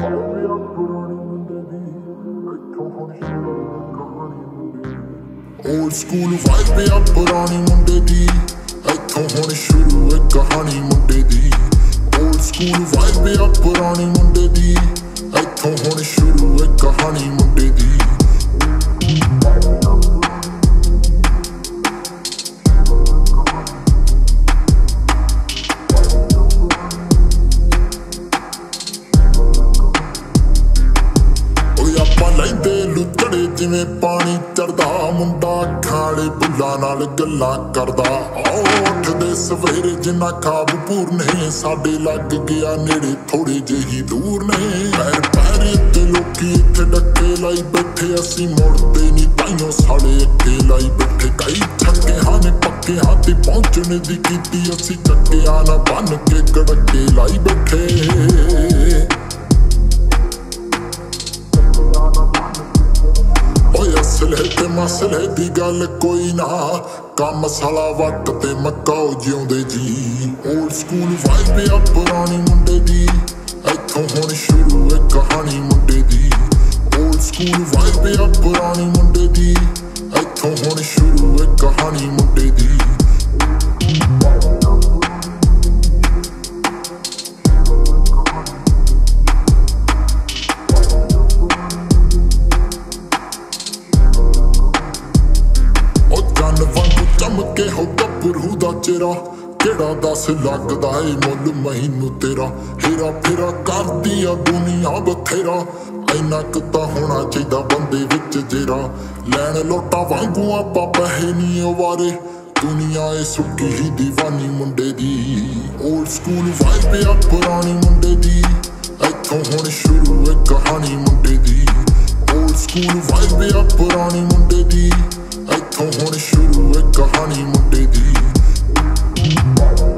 Old school vibe a पुरानी मुंडे दी इत्थों हुण शुरू है कहानी मुंडे दी Old school vibe a पुरानी मुंडे दी इत्थों हुण शुरू है कहानी मुंडे दी लुचड़े जिवें पानी चढ़दा मुंडा खाले बुल्ला नाल गल्लां करदा उठदे सवेरे जिन्ना खाब पूरने साडे लग गया नेड़े थोड़े जेही दूर ने पैर पैरे ते लोकी इत्थे डक्के लाई बैठे असीं मुड़दे नी ताइयों साले अक्के लाई बैठे कई छक्के हाँ ने पक्के हाँ ते पहुंचने दी कीती असीं चक्कियां ना बन के कड़के लाई बैठे असले ते मसले दी गल कोई ना कम साला वट ते मकाओ जिउंदे जी ओल्ड स्कूल वाइब आ पुरानी मुंडे दी इत्थों हुण शुरू है कहानी मुंडे दी ओल्ड स्कूल वाइब आ पुरानी मुंडे दी इत्थों हुण शुरू है कहानी मुंडे दी चमके हो गभरू दा चेहरा केड़ा दस लगदा ए मुल मैनू तेरा हेरा फेरा करदी आ दुनिया बथेरा इन्ना क तां होना चाहीदा बंदे विच जेरा लैण लोटा वांगू आपां पैहे नी अवारे दुनिया ए सुक्की ही दीवानी मुंडे दी ओल्ड स्कूल वाइब आ पुरानी मुंडे दी इत्थों हुण शुरू है कहानी मुंडे दी ओल्ड स्कूल वाइब आ पुरानी मुंडे दी इत्थों हुण शुरू है कहानी मुंडे दी